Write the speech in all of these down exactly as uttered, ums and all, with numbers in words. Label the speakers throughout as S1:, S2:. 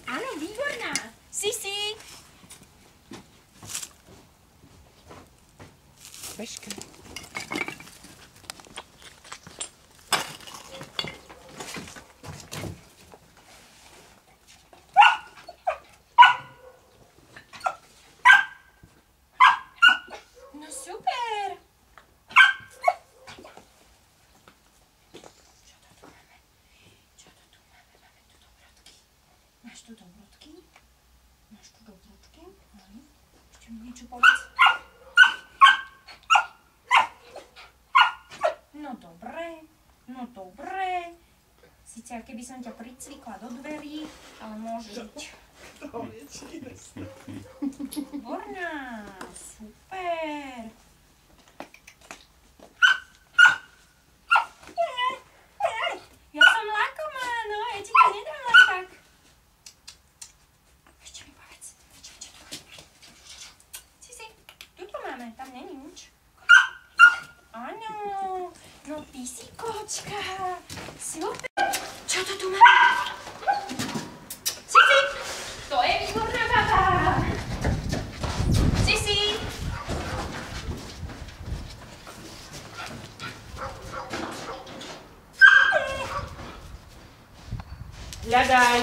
S1: Áno, výborná. Sisi. Počkaj. No super. Čo to tu máme? Čo to tu máme? Máme tu dobrodky. Máš tu dobrodky? Máš tu dobrodky? Áno. Ešte mi niečo povedz. No dobre, no dobre. Sice keby som ťa pricvikla do dverí, ale môže byť.
S2: To je čísne.
S1: Výborná, super. Ja som lakomá, no, ja ti to nedám len tak. Ešte mi povedz, čo, čo to je? Si, si, tu to máme, tam není nič. Áno, no ty si kočka, super. Čo to tu máme? Sisi, to je výborná baba. Sisi.
S2: Hľadaj.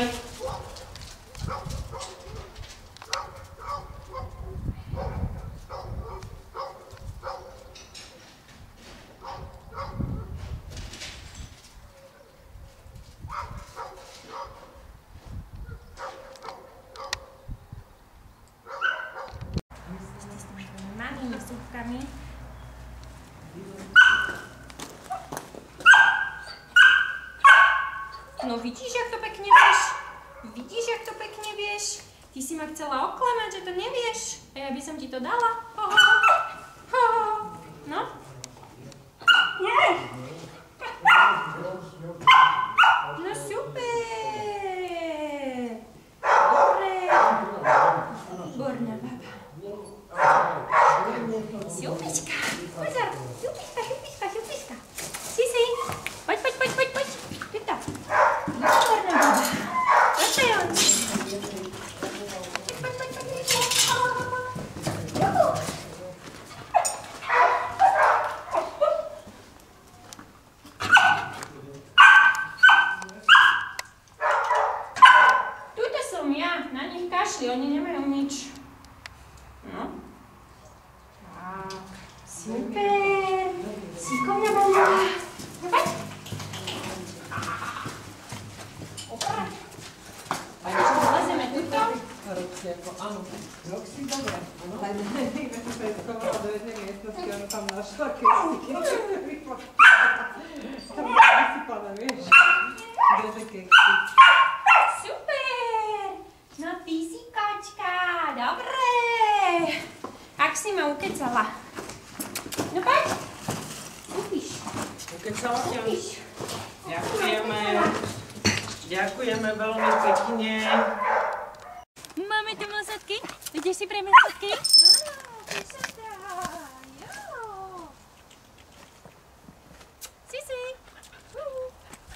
S1: Malými súpkami. No vidíš, jak to pekne vieš? Vidíš, jak to pekne vieš? Ty si ma chcela oklamať, že to nevieš. A ja by som ti to dala. Ho, ho, ho, ho. No? No super. Dobre. Výborná baba. Jupička, pozor, jupička, jupička, jupička. Sisi, poď, poď, poď, poď, poď. Tuto. Výborná baba. Toto je on. Poď, poď, poď, poď. Juhu. Tuto som ja, na nich kašli, oni nemajú nič. No. Super! Šikovná bomba! No poď! Opa! A čo, vylezeme tuto?
S2: Roxy, ako áno. Roxy, dobre. Áno. Ale neviem, že sa schovala do jednej miestnosti, ono tam našla keksiky. Tam bola vysypané, vieš? Dve keksy.
S1: Super! No ty si kočka! Dobre! Ak si ma ukecala. No poď! Upíš.
S2: Ukecala ťa?
S1: Upíš.
S2: Ďakujeme. Ďakujeme veľmi pekne.
S1: Máme tu mlsatky? Ideš si pre mlsatky? Áno, píšatá. Jo. Sisi. Uh.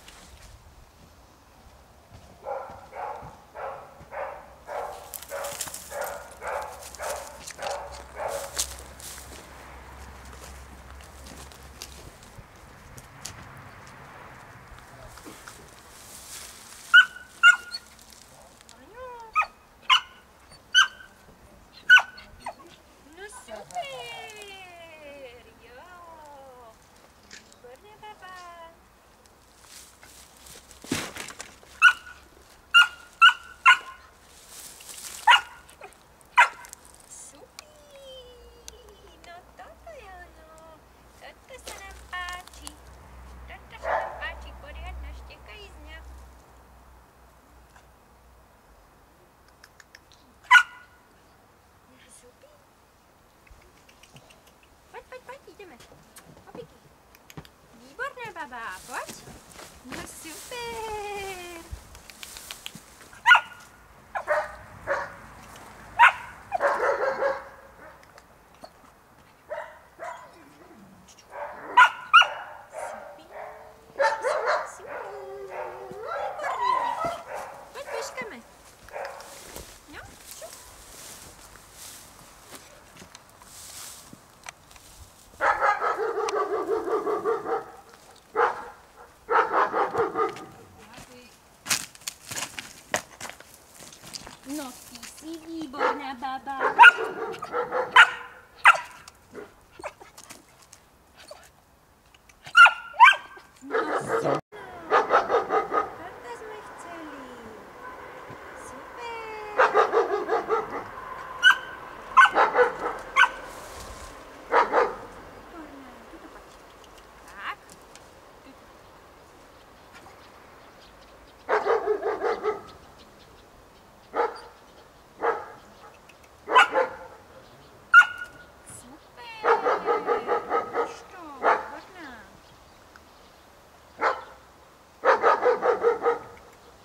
S1: baba, poď. No super. Poď, bežkame. moja bába. No, takto sme chceli. Super. Výborné, tuto poď. Tak.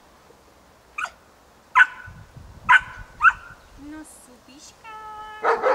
S1: No, supiška.